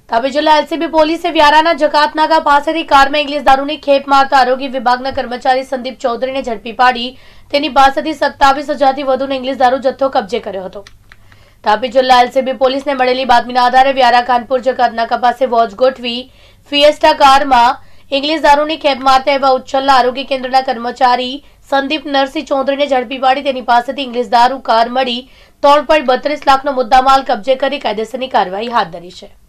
તાપી જિલ્લા એલસીબી પોલીસે વ્યારાના જકાતનાકા પાસેથી કારમાં ઇંગ્લિશ દારૂની ખેપ મારતા આરોગ્ય વિભાગના કર્મચારી સંદીપ ચૌધરીને ઝડપી પાડી તેની પાસેથી 27,000થી વધુનો ઇંગ્લિશ દારૂ જથ્થો કબજે કર્યો હતો। તાપી જિલ્લા એલસીબી પોલીસને મળેલી બાતમીના આધારે વ્યારા કાનપુર જકાતનાકા પાસે વોચ ગોઠવી ફિએસ્ટા કારમાં ઇંગ્લિશ દારૂની ખેપ મારતા એવા ઉચ્છલના આરોગ્ય કેન્દ્રના કર્મચારી સંદીપ નરસિંહ ચૌધરીને ઝડપી પાડી તેની પાસેથી ઇંગ્લિશ દારૂ કાર મળી 3.32 લાખનો મુદ્દામાલ કબજે કરી કાયદેસરની કાર્યવાહી હાથ ધરી છે।